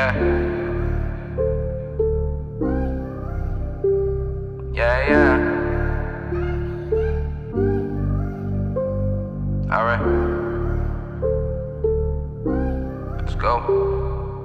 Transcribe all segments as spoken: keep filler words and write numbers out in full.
yeah. Yeah, yeah. Alright. Let's go.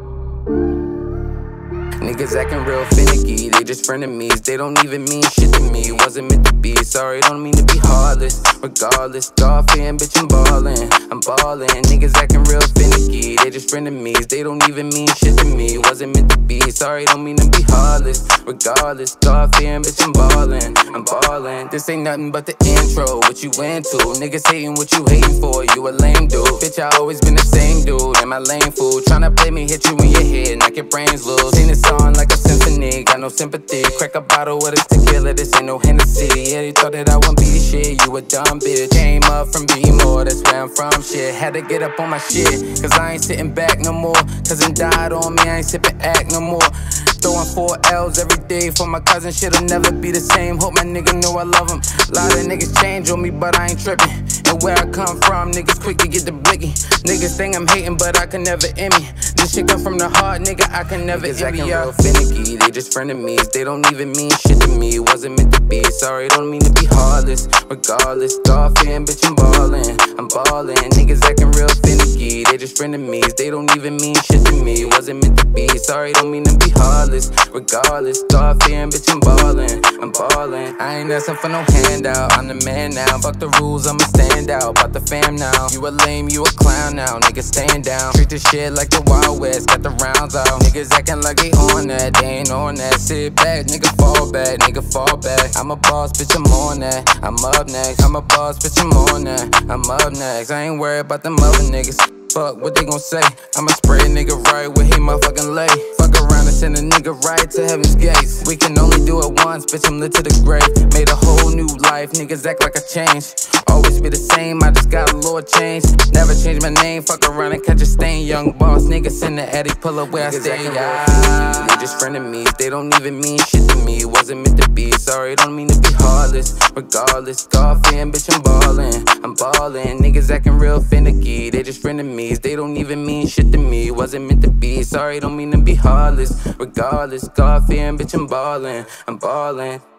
Niggas acting real finicky, they just frenemies. They don't even mean shit to me, wasn't meant to be. Sorry, don't mean to be heartless. Regardless, God fan, bitch, I'm ballin', I'm ballin'. Niggas acting real finicky, they just frenemies. They don't even mean shit to me, wasn't meant to be. Sorry, don't mean to be heartless. Regardless, God fan, bitch, I'm ballin', I'm ballin'. This ain't nothing but the intro, what you into. Niggas hating what you hating for, you a lame dude. Bitch, I always been the same dude, and my lame fool. Tryna play me, hit you in your head, knock your brains loose. Sing this song like a symphony, got no sympathy. Crack a bottle with a tequila, this ain't no Hennessy. Yeah, they thought that I wouldn't be the shit, you a dumb bitch. Came up from B-more, that's where I'm from, shit. Had to get up on my shit, cause I ain't sitting back no more. Cousin died on me, I ain't sipping act no more. Throwing four L's every day for my cousin, shit'll never be the same. Hope my nigga know I love him. Lot of niggas change on me, but I ain't tripping. And where I come from, niggas quick to get the blicky. Niggas think I'm hating, but I can never end me. This shit come from the heart, nigga, I can never end me. Real finicky, they just frenemies. They don't even mean shit to me, wasn't meant to be. Sorry, don't mean to be heartless. Regardless, God fan, bitch, I'm ballin', I'm ballin'. Niggas acting real finicky, they just frenemies. They don't even mean shit to me, wasn't meant to be. Sorry, don't mean to be heartless. Regardless, God fan, bitch, I'm ballin', I'm ballin'. I ain't asking for no handout, I'm the man now. Fuck the rules, I'ma stand out. About the fam now, you a lame, you a clown now. Niggas stand down, treat this shit like the Wild West. Got the rounds out, niggas acting like they on that. They ain't on that, sit back, nigga fall back, nigga fall back. I'm a boss, bitch, I'm on that, I'm up next. I'm a boss, bitch, I'm on that, I'm up next. I ain't worried about them other niggas. Fuck what they gon' say. I'ma spray a nigga right where he motherfucking lay. Fuck around and send a nigga right to heaven's gates. We can only do it once, bitch, I'm lit to the grave. Made a whole new life, niggas act like I changed. Always be the same, I just got a little change. Never change my name, fuck around and catch a stain. Young boss, niggas in the attic, pull up where niggas I stay. Yeah. They just frenemies, they don't even mean shit to me. Wasn't meant to be, sorry, don't mean to be heartless. Regardless, God fan, bitch, I'm ballin', I'm ballin'. Niggas acting real finicky, they just frenemies. They don't even mean shit to me, wasn't meant to be. Sorry, don't mean to be heartless. Regardless, God fan, bitch, I'm ballin', I'm ballin'.